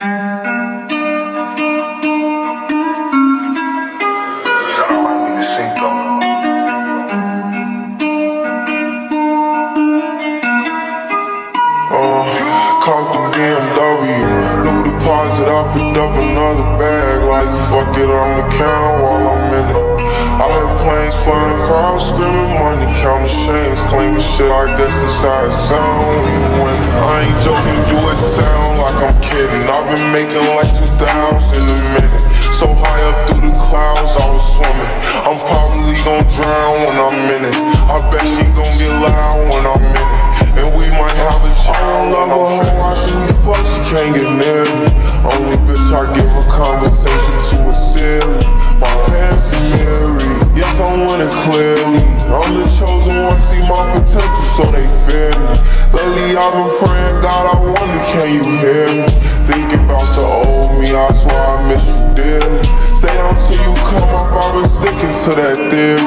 Caught the BMW, new deposit, I picked up another bag. Like fuck it, I'ma count while I'm in it. I hear planes flying, crowds screaming, money counting chains, clinking shit. I guess that's how it sound when you win it. I ain't joking, do it sound like I'm kidding. I've been making like 2,000 a minute. So high up through the clouds, I was swimming. I'm probably gon' drown when I'm in it. I bet she gon' get loud when I'm in it. And we might have a child. I love her hoe after we fuck, she can't get near me. Only bitch I give a conversation to a Siri. My parents are married, yes I'm winning clearly. I'm the chosen one, see my potential so they fear me. Lately I've been praying, God I wonder can you hear me. Thinking about the old me, I swear I miss you dearly. Stay down till you come up, I've been sticking to that theory.